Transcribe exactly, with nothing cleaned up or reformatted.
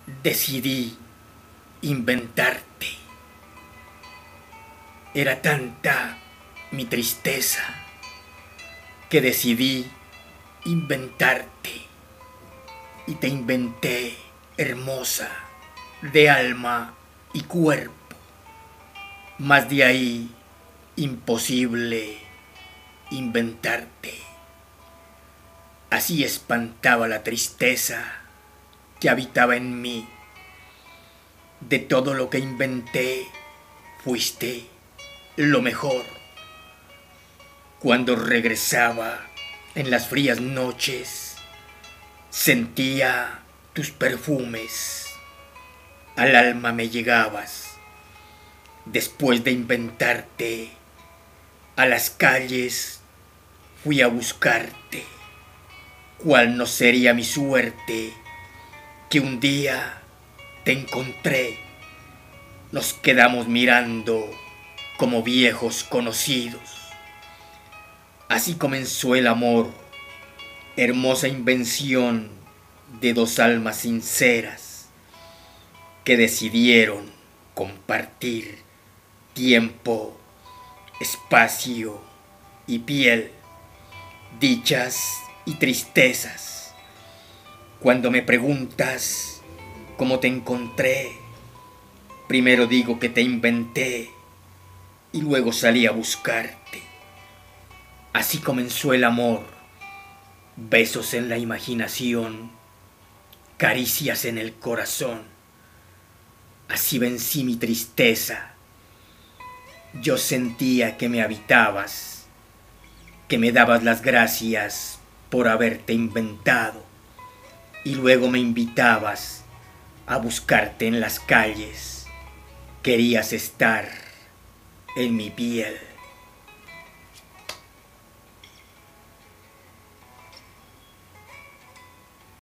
decidí inventarte. Era tanta mi tristeza que decidí inventarte. Y te inventé, hermosa, de alma y cuerpo. Mas de ahí, imposible inventarte. Así espantaba la tristeza que habitaba en mí. De todo lo que inventé, fuiste lo mejor. Cuando regresaba en las frías noches, sentía tus perfumes. Al alma me llegabas. Después de inventarte, a las calles fui a buscarte. ¿Cuál no sería mi suerte que un día te encontré? Nos quedamos mirando como viejos conocidos. Así comenzó el amor, hermosa invención de dos almas sinceras que decidieron compartir tiempo, espacio y piel, dichas y tristezas. Cuando me preguntas cómo te encontré, primero digo que te inventé y luego salí a buscarte. Así comenzó el amor, besos en la imaginación, caricias en el corazón. Así vencí mi tristeza. Yo sentía que me habitabas, que me dabas las gracias por haberte inventado y luego me invitabas a buscarte en las calles. Querías estar en mi piel.